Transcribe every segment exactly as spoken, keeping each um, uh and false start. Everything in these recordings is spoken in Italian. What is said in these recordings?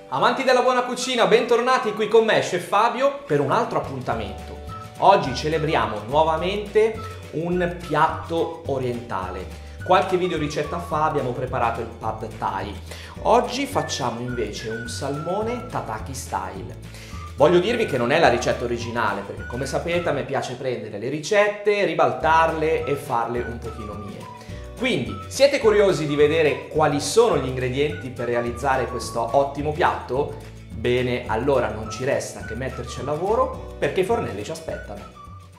Amanti della buona cucina, bentornati qui con me, Chef Fabio, per un altro appuntamento. Oggi celebriamo nuovamente un piatto orientale. Qualche video ricetta fa abbiamo preparato il Pad Thai. Oggi facciamo invece un salmone Tataki style. Voglio dirvi che non è la ricetta originale, perché come sapete a me piace prendere le ricette, ribaltarle e farle un pochino mie. Quindi, siete curiosi di vedere quali sono gli ingredienti per realizzare questo ottimo piatto? Bene, allora non ci resta che metterci al lavoro perché i fornelli ci aspettano.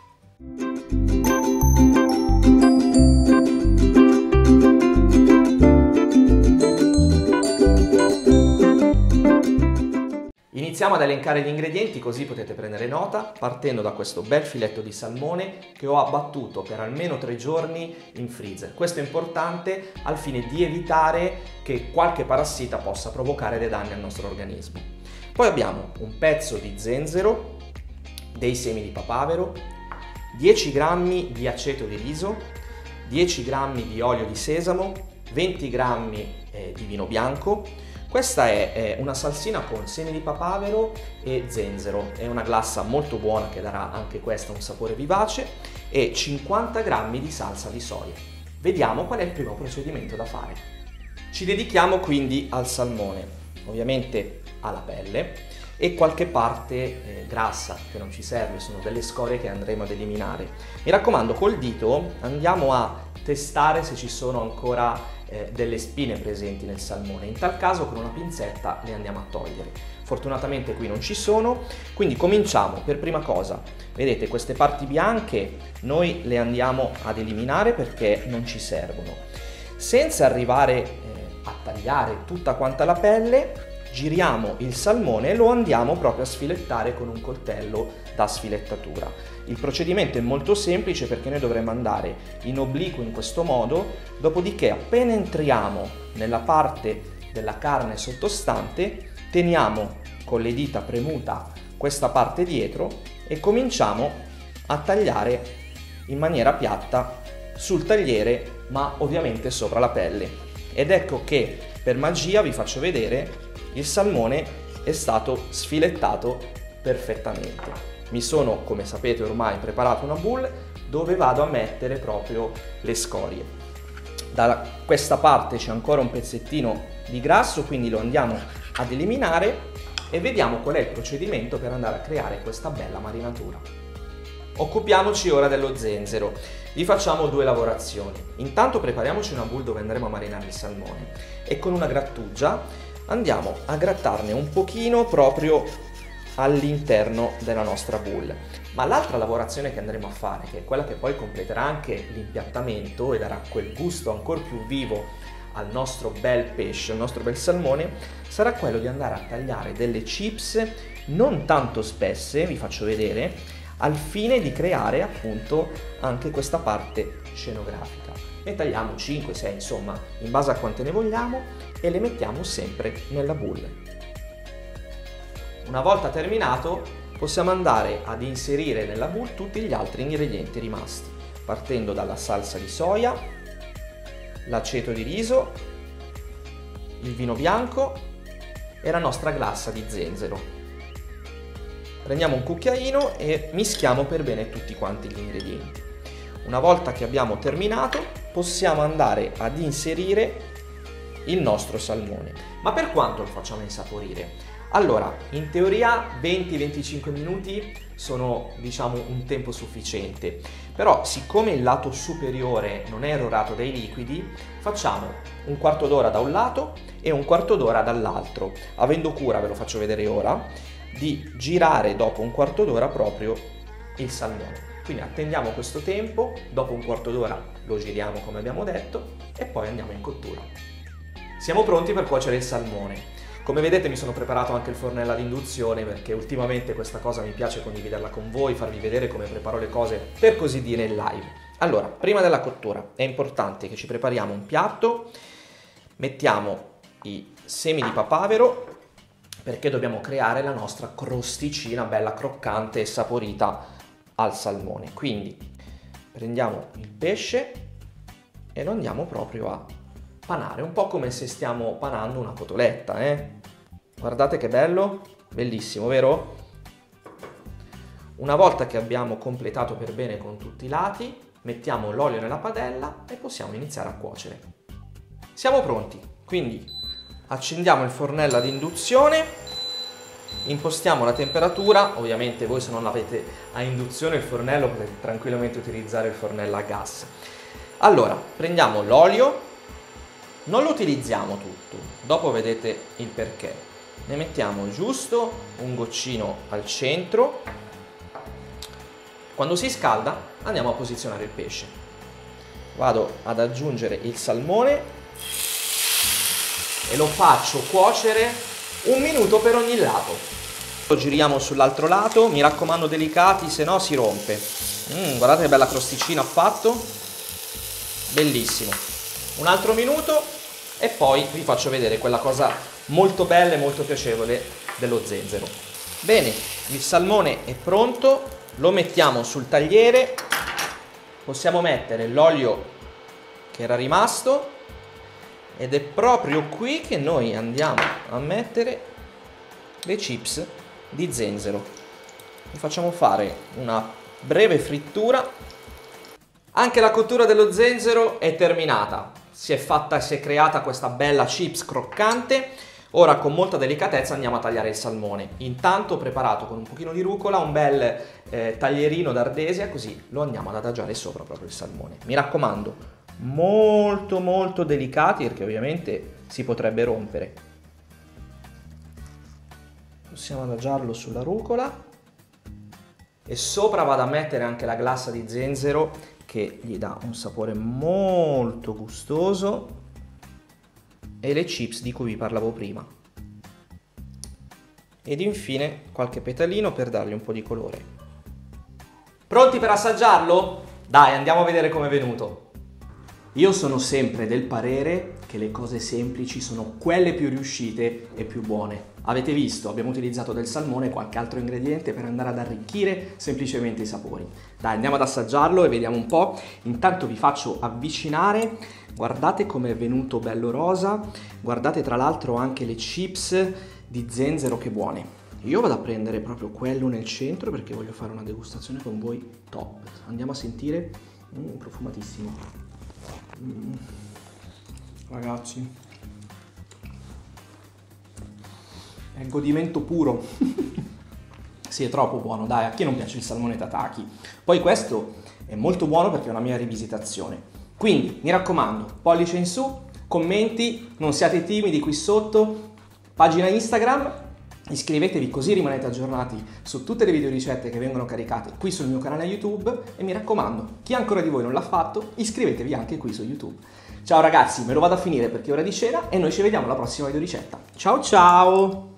Iniziamo ad elencare gli ingredienti così potete prendere nota, partendo da questo bel filetto di salmone che ho abbattuto per almeno tre giorni in freezer. Questo è importante al fine di evitare che qualche parassita possa provocare dei danni al nostro organismo. Poi abbiamo un pezzo di zenzero, dei semi di papavero, dieci grammi di aceto di riso, dieci grammi di olio di sesamo, venti grammi eh, di vino bianco. Questa è, è una salsina con semi di papavero e zenzero, è una glassa molto buona che darà anche questa un sapore vivace, e cinquanta grammi di salsa di soia. Vediamo qual è il primo procedimento da fare. Ci dedichiamo quindi al salmone, ovviamente alla pelle e qualche parte eh, grassa che non ci serve, sono delle scorie che andremo ad eliminare. Mi raccomando, col dito andiamo a testare se ci sono ancora eh, delle spine presenti nel salmone. In tal caso con una pinzetta le andiamo a togliere. Fortunatamente qui non ci sono, quindi cominciamo per prima cosa. Vedete, queste parti bianche noi le andiamo ad eliminare perché non ci servono. Senza arrivare eh, a tagliare tutta quanta la pelle, giriamo il salmone e lo andiamo proprio a sfilettare con un coltello da sfilettatura. Il procedimento è molto semplice perché noi dovremo andare in obliquo in questo modo, dopodiché appena entriamo nella parte della carne sottostante teniamo con le dita premuta questa parte dietro e cominciamo a tagliare in maniera piatta sul tagliere, ma ovviamente sopra la pelle. Ed ecco che per magia vi faccio vedere il salmone è stato sfilettato perfettamente. Mi sono, come sapete ormai, preparato una boule dove vado a mettere proprio le scorie. Da questa parte c'è ancora un pezzettino di grasso, quindi lo andiamo ad eliminare e vediamo qual è il procedimento per andare a creare questa bella marinatura. Occupiamoci ora dello zenzero. Vi facciamo due lavorazioni. Intanto prepariamoci una boule dove andremo a marinare il salmone e con una grattugia andiamo a grattarne un pochino proprio all'interno della nostra boule. Ma l'altra lavorazione che andremo a fare, che è quella che poi completerà anche l'impiattamento e darà quel gusto ancora più vivo al nostro bel pesce, al nostro bel salmone, sarà quello di andare a tagliare delle chips non tanto spesse, vi faccio vedere, al fine di creare appunto anche questa parte scenografica. Ne tagliamo cinque sei, insomma, in base a quante ne vogliamo, e le mettiamo sempre nella boule. Una volta terminato possiamo andare ad inserire nella boule tutti gli altri ingredienti rimasti, partendo dalla salsa di soia, l'aceto di riso, il vino bianco e la nostra glassa di zenzero. Prendiamo un cucchiaino e mischiamo per bene tutti quanti gli ingredienti. Una volta che abbiamo terminato possiamo andare ad inserire il nostro salmone. Ma per quanto lo facciamo insaporire? Allora, in teoria venti venticinque minuti sono, diciamo, un tempo sufficiente, però siccome il lato superiore non è erorato dai liquidi, facciamo un quarto d'ora da un lato e un quarto d'ora dall'altro, avendo cura, ve lo faccio vedere ora, di girare dopo un quarto d'ora proprio il salmone. Quindi attendiamo questo tempo, dopo un quarto d'ora lo giriamo come abbiamo detto e poi andiamo in cottura. Siamo pronti per cuocere il salmone. Come vedete mi sono preparato anche il fornello ad induzione perché ultimamente questa cosa mi piace condividerla con voi, farvi vedere come preparo le cose per così dire in live. Allora, prima della cottura è importante che ci prepariamo un piatto, mettiamo i semi di papavero perché dobbiamo creare la nostra crosticina bella croccante e saporita al salmone. Quindi prendiamo il pesce e lo andiamo proprio a panare, un po' come se stiamo panando una cotoletta, eh? Guardate che bello, bellissimo, vero? Una volta che abbiamo completato per bene con tutti i lati, mettiamo l'olio nella padella e possiamo iniziare a cuocere. Siamo pronti, quindi accendiamo il fornello ad induzione, impostiamo la temperatura. Ovviamente voi, se non avete a induzione il fornello, potete tranquillamente utilizzare il fornello a gas. Allora, prendiamo l'olio, non lo utilizziamo tutto, dopo vedete il perché. Ne mettiamo giusto un goccino al centro. Quando si scalda andiamo a posizionare il pesce. Vado ad aggiungere il salmone e lo faccio cuocere un minuto per ogni lato. Lo giriamo sull'altro lato, mi raccomando delicati, se no si rompe. Mm, guardate che bella crosticina ha fatto, bellissimo. Un altro minuto e poi vi faccio vedere quella cosa molto bella e molto piacevole dello zenzero. Bene, il salmone è pronto. Lo mettiamo sul tagliere, possiamo mettere l'olio che era rimasto ed è proprio qui che noi andiamo a mettere le chips di zenzero. Vi facciamo fare una breve frittura. Anche la cottura dello zenzero è terminata, si è fatta, si è creata questa bella chips croccante. Ora con molta delicatezza andiamo a tagliare il salmone. Intanto ho preparato con un pochino di rucola un bel eh, taglierino d'ardesia, così lo andiamo ad adagiare sopra proprio il salmone. Mi raccomando, molto molto delicati perché ovviamente si potrebbe rompere. Possiamo adagiarlo sulla rucola e sopra vado a mettere anche la glassa di zenzero che gli dà un sapore molto gustoso, e le chips di cui vi parlavo prima. Ed infine qualche petalino per dargli un po' di colore. Pronti per assaggiarlo? Dai, andiamo a vedere com'è venuto. Io sono sempre del parere che le cose semplici sono quelle più riuscite e più buone. Avete visto, abbiamo utilizzato del salmone e qualche altro ingrediente per andare ad arricchire semplicemente i sapori. Dai, andiamo ad assaggiarlo e vediamo un po'. Intanto vi faccio avvicinare. Guardate com'è venuto bello rosa. Guardate tra l'altro anche le chips di zenzero, che buone. Io vado a prendere proprio quello nel centro perché voglio fare una degustazione con voi top. Andiamo a sentire. Mm, profumatissimo. Mm. Ragazzi, è godimento puro. Sì, è troppo buono, dai, a chi non piace il salmone tataki? Poi questo è molto buono perché è una mia rivisitazione. Quindi, mi raccomando, pollice in su, commenti, non siate timidi qui sotto, pagina Instagram, iscrivetevi così rimanete aggiornati su tutte le videoricette che vengono caricate qui sul mio canale YouTube e mi raccomando, chi ancora di voi non l'ha fatto, iscrivetevi anche qui su YouTube. Ciao ragazzi, me lo vado a finire perché è ora di cena e noi ci vediamo alla prossima videoricetta. Ciao ciao!